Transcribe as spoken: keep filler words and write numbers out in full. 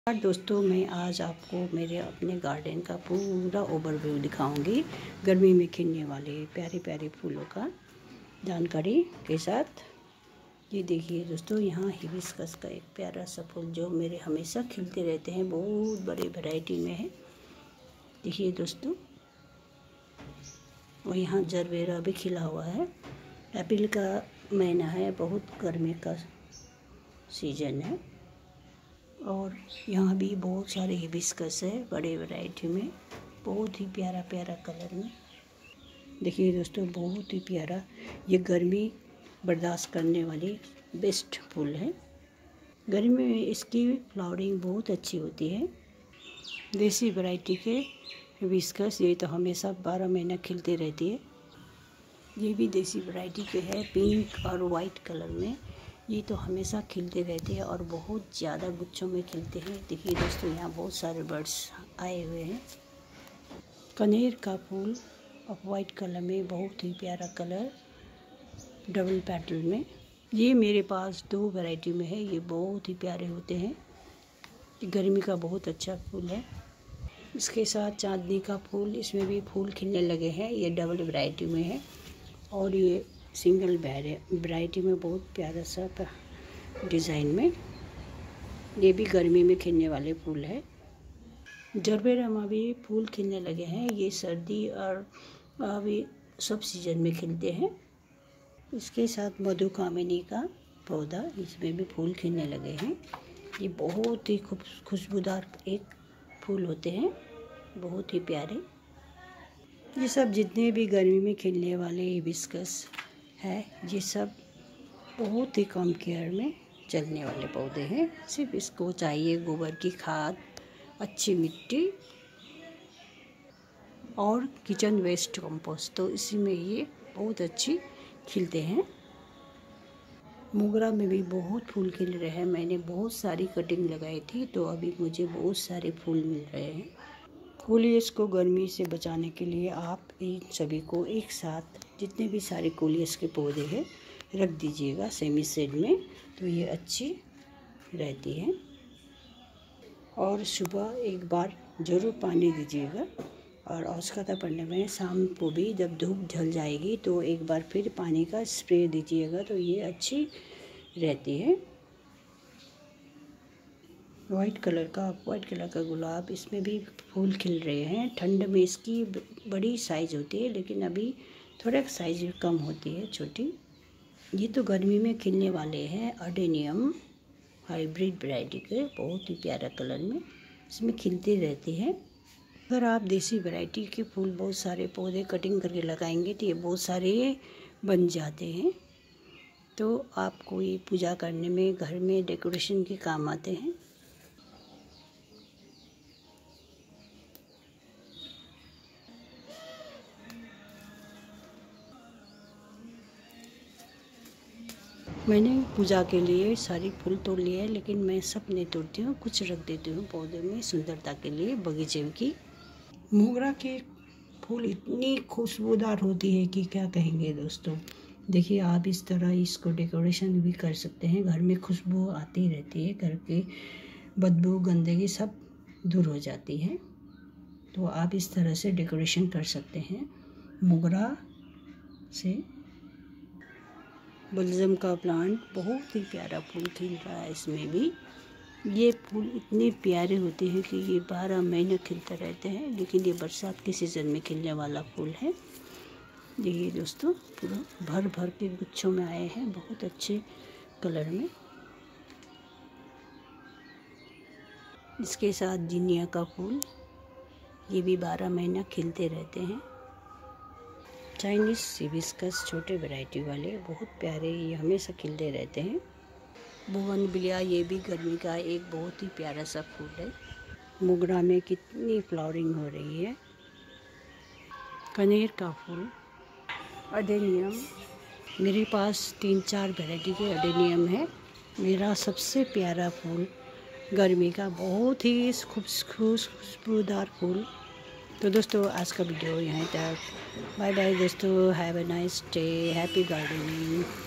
और दोस्तों, मैं आज आपको मेरे अपने गार्डन का पूरा ओवरव्यू दिखाऊंगी। गर्मी में खिलने वाले प्यारे प्यारे फूलों का जानकारी के साथ। ये देखिए दोस्तों, यहाँ हिबिस्कस का एक प्यारा सा फूल जो मेरे हमेशा खिलते रहते हैं, बहुत बड़े वैरायटी में है। देखिए दोस्तों, और यहाँ जरबेरा भी खिला हुआ है। अप्रैल का महीना है, बहुत गर्मी का सीजन है। और यहाँ भी बहुत सारे हिबिस्कस है, बड़े वैरायटी में, बहुत ही प्यारा प्यारा कलर में। देखिए दोस्तों, बहुत ही प्यारा, ये गर्मी बर्दाश्त करने वाली बेस्ट फूल है। गर्मी में इसकी फ्लावरिंग बहुत अच्छी होती है। देसी वैरायटी के हिबिस्कस ये तो हमेशा बारह महीना खिलते रहती है। ये भी देसी वैरायटी के है, पिंक और वाइट कलर में। ये तो हमेशा खिलते रहते हैं और बहुत ज़्यादा गुच्छों में खिलते हैं। देखिए दोस्तों, यहाँ बहुत सारे बर्ड्स आए हुए हैं। कनेर का फूल ऑफ वाइट कलर में, बहुत ही प्यारा कलर, डबल पेटल में। ये मेरे पास दो वैरायटी में है, ये बहुत ही प्यारे होते हैं। गर्मी का बहुत अच्छा फूल है। इसके साथ चांदनी का फूल, इसमें भी फूल खिलने लगे हैं। ये डबल वैरायटी में है और ये सिंगल वैरायटी में, बहुत प्यारा सा डिज़ाइन में। ये भी गर्मी में खिलने वाले फूल है। जरबेरा में भी फूल खिलने लगे हैं। ये सर्दी और अभी सब सीजन में खिलते हैं। इसके साथ मधुकामिनी का पौधा, इसमें भी फूल खिलने लगे हैं। ये बहुत ही खुशबूदार एक फूल होते हैं, बहुत ही प्यारे। ये सब जितने भी गर्मी में खिलने वाले हिबिस्कस है, ये सब बहुत ही कम केयर में चलने वाले पौधे हैं। सिर्फ इसको चाहिए गोबर की खाद, अच्छी मिट्टी और किचन वेस्ट कंपोस्ट, तो इसी में ये बहुत अच्छी खिलते हैं। मोगरा में भी बहुत फूल खिल रहे हैं। मैंने बहुत सारी कटिंग लगाई थी, तो अभी मुझे बहुत सारे फूल मिल रहे हैं। कोलियस को गर्मी से बचाने के लिए आप इन सभी को एक साथ, जितने भी सारे कोलियस के पौधे हैं, रख दीजिएगा सेमी शेड में, तो ये अच्छी रहती है। और सुबह एक बार ज़रूर पानी दीजिएगा, और आवश्यकता पड़ने में शाम को भी जब धूप ढल जाएगी तो एक बार फिर पानी का स्प्रे दीजिएगा, तो ये अच्छी रहती है। वाइट कलर का वाइट कलर का गुलाब, इसमें भी फूल खिल रहे हैं। ठंड में इसकी बड़ी साइज़ होती है, लेकिन अभी थोड़ा साइज़ कम होती है, छोटी। ये तो गर्मी में खिलने वाले हैं, अडेनियम हाइब्रिड वैरायटी के, बहुत ही प्यारा कलर में, इसमें खिलते रहते हैं। अगर आप देसी वैरायटी के फूल बहुत सारे पौधे कटिंग करके लगाएंगे तो ये बहुत सारे बन जाते हैं, तो आपको ये पूजा करने में, घर में डेकोरेशन के काम आते हैं। मैंने पूजा के लिए सारी फूल तोड़ लिए हैं, लेकिन मैं सब नहीं तोड़ती हूँ, कुछ रख देती हूँ पौधे में सुंदरता के लिए, बगीचे की। मोगरा के फूल इतनी खुशबूदार होती है कि क्या कहेंगे दोस्तों। देखिए, आप इस तरह इसको डेकोरेशन भी कर सकते हैं। घर में खुशबू आती रहती है, घर के बदबू गंदगी सब दूर हो जाती है, तो आप इस तरह से डेकोरेशन कर सकते हैं मोगरा से। बल्जम का प्लांट, बहुत ही प्यारा फूल खिल रहा है। इसमें भी ये फूल इतने प्यारे होते हैं कि ये बारह महीने खिलते रहते हैं, लेकिन ये बरसात के सीज़न में खिलने वाला फूल है। देखिए दोस्तों, पूरा भर भर के गुच्छों में आए हैं, बहुत अच्छे कलर में। इसके साथ जिनिया का फूल, ये भी बारह महीना खिलते रहते हैं। चाइनीज़ हिबिस्कस, छोटे वैरायटी वाले, बहुत प्यारे, ये हमेशा खिलते रहते हैं। बोगनविलिया, ये भी गर्मी का एक बहुत ही प्यारा सा फूल है। मोगरा में कितनी फ्लावरिंग हो रही है। कनेर का फूल, अडेनियम, मेरे पास तीन चार वैरायटी के अडेनियम है। मेरा सबसे प्यारा फूल गर्मी का, बहुत ही खुशबूदार फूल। तो दोस्तों, आज का वीडियो यहाँ तक। बाय बाय दोस्तों, have a nice day, happy gardening.